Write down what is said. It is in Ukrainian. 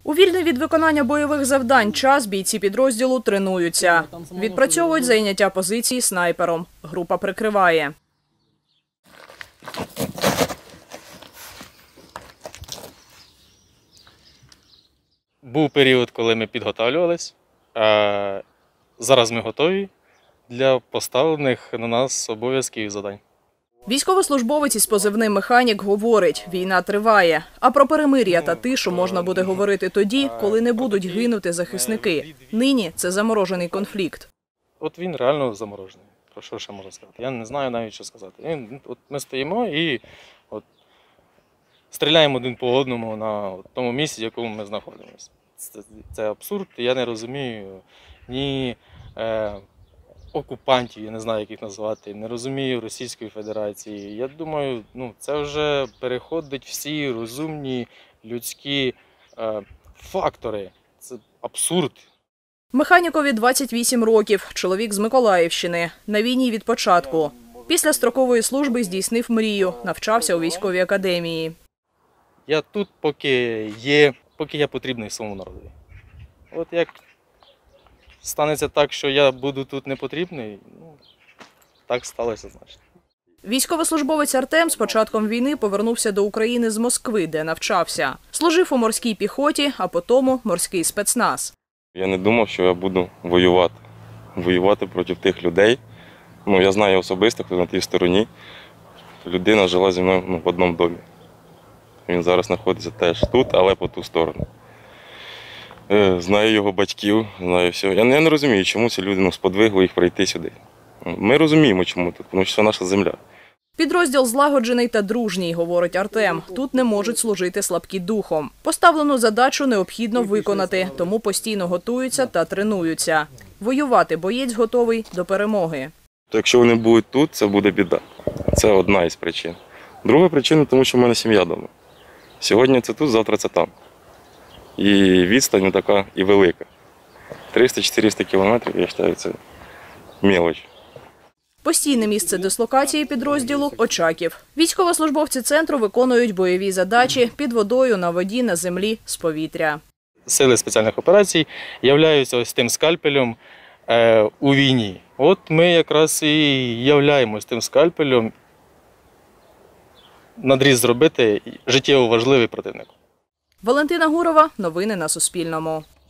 У вільний від виконання бойових завдань час бійці підрозділу тренуються. Відпрацьовують зайняття позицій снайпером. Група прикриває. Був період, коли ми підготовлювалися, а зараз ми готові для поставлених на нас обов'язків і завдань. Військовослужбовець із позивним «Механік» говорить, війна триває. А про перемир'я та тишу можна буде говорити тоді, коли не будуть гинути захисники. Нині це заморожений конфлікт. От він реально заморожений. Про що ще можна сказати? Я не знаю навіть, що сказати. От ми стоїмо і от стріляємо один по одному на тому місці, в якому ми знаходимося. Це абсурд, я не розумію ні окупантів, я не знаю, як їх назвати, не розумію Російської Федерації. Я думаю, це вже переходить всі розумні людські фактори. Це абсурд. Механікові 28 років, чоловік з Миколаївщини. На війні від початку. Після строкової служби здійснив мрію, навчався у військовій академії. Я тут, поки я потрібний своєму народу. От як станеться так, що я буду тут не потрібний, так сталося, значить. Військовослужбовець Артем з початком війни повернувся до України з Москви, де навчався. Служив у морській піхоті, а потім морський спецназ. Я не думав, що я буду воювати. Воювати проти тих людей. Я знаю особисто, хто на тій стороні. Людина жила зі мною в одному домі. Він зараз знаходиться теж тут, але по ту сторону. Знаю його батьків, знаю все. Я не розумію, чому ці люди сподвигли їх прийти сюди. Ми розуміємо, чому тут, тому що це наша земля. Підрозділ злагоджений та дружній, говорить Артем. Тут не можуть служити слабкі духом. Поставлену задачу необхідно виконати, тому постійно готуються та тренуються. Воювати боєць готовий до перемоги. Якщо вони будуть тут, це буде біда. Це одна із причин. Друга причина, тому що в мене сім'я вдома. Сьогодні це тут, завтра це там. І відстань така і велика. 300-400 кілометрів, я вважаю, це мелоч. Постійне місце дислокації підрозділу – Очаків. Військовослужбовці центру виконують бойові задачі під водою, на воді, на землі, з повітря. Сили спеціальних операцій являються ось тим скальпелем у війні. От ми якраз і являємось тим скальпелем надріз зробити життєво важливий противник. Валентина Гурова. Новини на Суспільному.